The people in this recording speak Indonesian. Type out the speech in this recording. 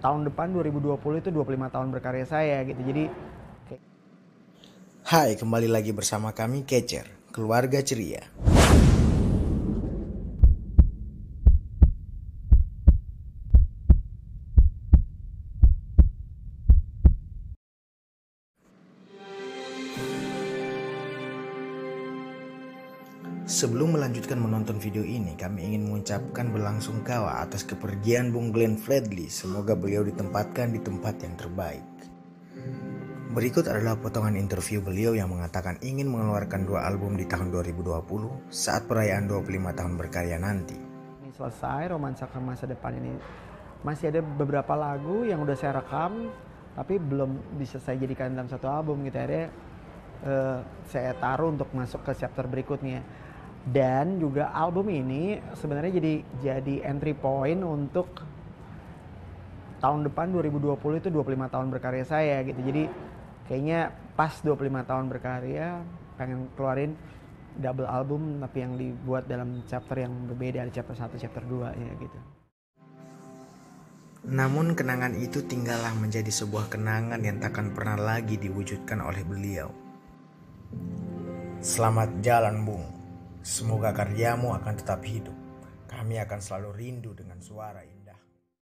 tahun depan 2020 itu 25 tahun berkarya saya gitu. Jadi Hai, kembali lagi bersama kami Kecer, keluarga ceria. Sebelum melanjutkan menonton video ini, kami ingin mengucapkan berlangsungkawa atas kepergian Bung Glenn Fredly. Semoga beliau ditempatkan di tempat yang terbaik. Berikut adalah potongan interview beliau yang mengatakan ingin mengeluarkan 2 album di tahun 2020 saat perayaan 25 tahun berkarya nanti. ini selesai Romansa ke Masa Depan ini. Masih ada beberapa lagu yang udah saya rekam tapi belum bisa saya jadikan dalam satu album gitu. Akhirnya saya taruh untuk masuk ke chapter berikutnya. Dan juga album ini sebenarnya jadi entry point untuk tahun depan 2020 itu 25 tahun berkarya saya gitu. Jadi kayaknya pas 25 tahun berkarya pengen keluarin double album tapi yang dibuat dalam chapter yang berbeda, ada chapter 1, chapter 2 ya gitu. Namun kenangan itu tinggallah menjadi sebuah kenangan yang takkan pernah lagi diwujudkan oleh beliau. Selamat jalan Bung, semoga karyamu akan tetap hidup. Kami akan selalu rindu dengan suara ini.